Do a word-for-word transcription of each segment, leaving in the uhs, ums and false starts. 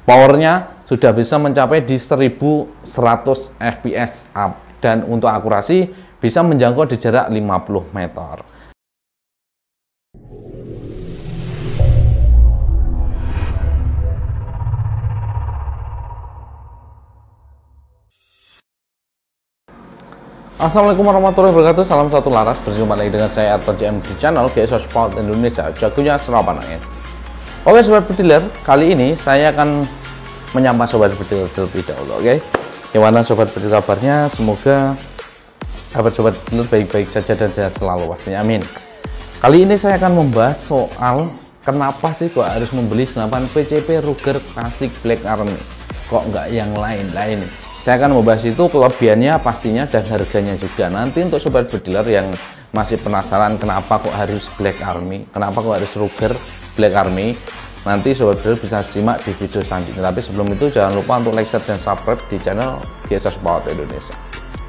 Powernya sudah bisa mencapai di seribu seratus F P S up, dan untuk akurasi bisa menjangkau di jarak lima puluh meter. Assalamualaikum warahmatullahi wabarakatuh. Salam satu laras. Berjumpa lagi dengan saya Arto J M di channel G S O Sport Indonesia, jagonya senapan angin. Oke sobat bediler, kali ini saya akan menyapa sobat bediler terlebih dahulu. Oke, gimana sobat bediler kabarnya? Semoga kabar sobat bediler baik-baik saja dan sehat selalu pastinya, amin. Kali ini saya akan membahas soal kenapa sih kok harus membeli senapan P C P Ruger Classic Black Army, kok nggak yang lain-lain. Saya akan membahas itu kelebihannya pastinya dan harganya juga. Nanti untuk sobat bediler yang masih penasaran kenapa kok harus Black Army, kenapa kok harus Ruger Black Army, nanti sobat bediler bisa simak di video selanjutnya. Tapi sebelum itu jangan lupa untuk like, share, dan subscribe di channel G S O Sport Indonesia.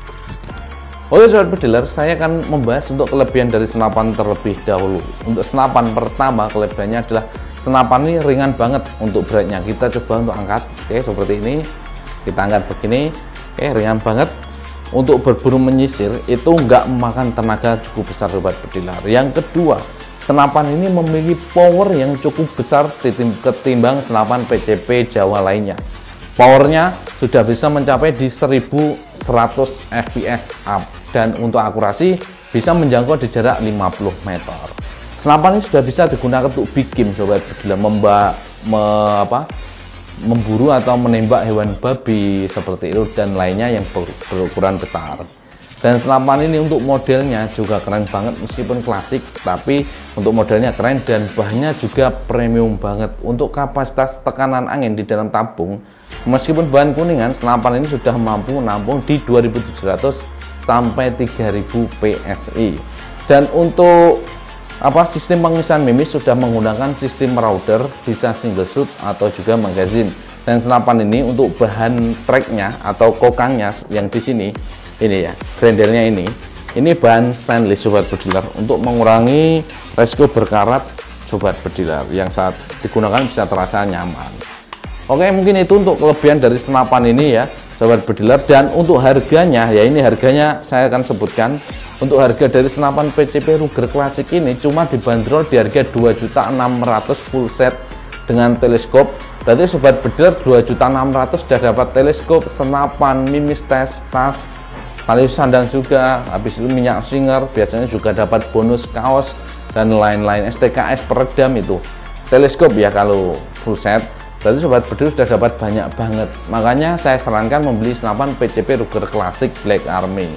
Oke sobat bediler, saya akan membahas untuk kelebihan dari senapan terlebih dahulu. Untuk senapan pertama, kelebihannya adalah senapan ini ringan banget untuk beratnya. Kita coba untuk angkat, oke, seperti ini. Kita angkat begini, eh ringan banget. Untuk berburu menyisir itu nggak memakan tenaga cukup besar sobat bediler. Yang kedua, senapan ini memiliki power yang cukup besar ketimbang senapan P C P Jawa lainnya. Powernya sudah bisa mencapai di seribu seratus F P S up, dan untuk akurasi bisa menjangkau di jarak lima puluh meter. Senapan ini sudah bisa digunakan untuk big game sobat bediler, memba, me, apa, memburu atau menembak hewan babi seperti itu dan lainnya yang ber, berukuran besar. Dan senapan ini untuk modelnya juga keren banget, meskipun klasik tapi untuk modelnya keren dan bahannya juga premium banget. Untuk kapasitas tekanan angin di dalam tabung, meskipun bahan kuningan, senapan ini sudah mampu menampung di dua ribu tujuh ratus sampai tiga ribu P S I. Dan untuk apa sistem pengisian mimis sudah menggunakan sistem router, bisa single shoot atau juga magazine. Dan senapan ini untuk bahan tracknya atau kokangnya yang di sini ini ya, grendelnya ini ini bahan stainless sobat bediler, untuk mengurangi resiko berkarat sobat bediler yang saat digunakan bisa terasa nyaman. Oke, mungkin itu untuk kelebihan dari senapan ini ya sobat bediler. Dan untuk harganya, ya ini harganya saya akan sebutkan. Untuk harga dari senapan P C P Ruger Classic ini cuma dibanderol di harga dua juta enam ratus ribu full set dengan teleskop. Berarti sobat bediler dua juta enam ratus ribu sudah dapat teleskop, senapan, mimis, tes, tas, tali sandang juga, habis itu minyak singer, biasanya juga dapat bonus kaos dan lain-lain, S T K S peredam itu. Teleskop ya kalau full set. Berarti sobat bediler sudah dapat banyak banget. Makanya saya sarankan membeli senapan P C P Ruger Classic Black Army.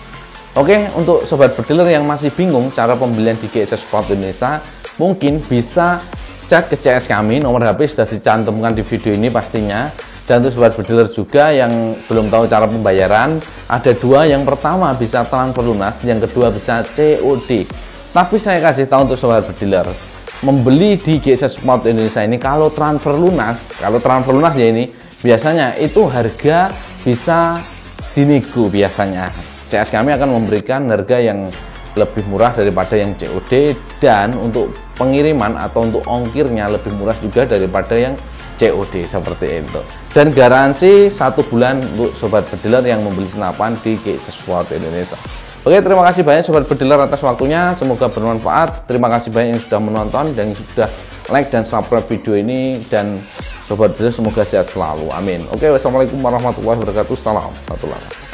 Oke, untuk sobat bediler yang masih bingung cara pembelian di G S O Sport Indonesia, mungkin bisa cek ke C S kami, nomor H P sudah dicantumkan di video ini pastinya. Dan untuk sobat bediler juga yang belum tahu cara pembayaran, ada dua. Yang pertama bisa transfer lunas, yang kedua bisa C O D. Tapi saya kasih tahu untuk sobat bediler, membeli di G S O Sport Indonesia ini kalau transfer lunas, kalau transfer lunas ya ini biasanya itu harga bisa dinego biasanya. C S kami akan memberikan harga yang lebih murah daripada yang C O D, dan untuk pengiriman atau untuk ongkirnya lebih murah juga daripada yang C O D seperti itu. Dan garansi satu bulan untuk sobat bediler yang membeli senapan di G S O Sport Indonesia. Oke, terima kasih banyak sobat bediler atas waktunya, semoga bermanfaat. Terima kasih banyak yang sudah menonton dan yang sudah like dan subscribe video ini, dan sobat bediler semoga sehat selalu, amin. Oke, wassalamualaikum warahmatullahi wabarakatuh. Salam satu laras.